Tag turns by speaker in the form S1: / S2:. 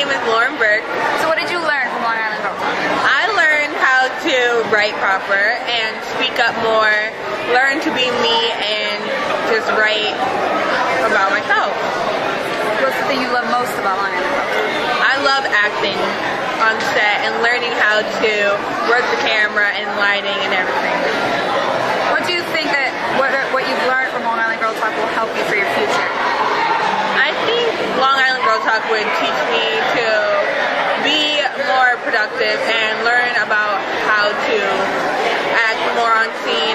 S1: is Lauren Burke.
S2: So what did you learn from Long Island Girl Talk?
S1: I learned how to write proper and speak up more, learn to be me and just write about myself.
S2: What's the thing you love most about Long Island Girl Talk?
S1: I love acting on set and learning how to work the camera and lighting and everything.
S2: What do you think that what you've learned from Long Island Girl Talk will help you for your future?
S1: I think Long Island Girl Talk would teach me to be more productive and learn about how to act more on scene